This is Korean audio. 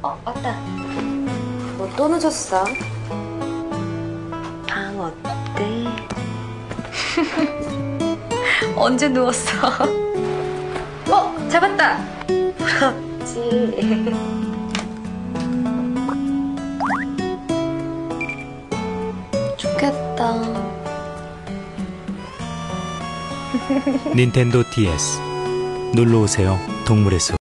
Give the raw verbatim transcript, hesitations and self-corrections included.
어, 왔다. 너 또 늦었어? 방 어때? 언제 누웠어? 어, 잡았다. 부럽지. 좋겠다. 닌텐도 디에스. 놀러오세요, 동물의 숲.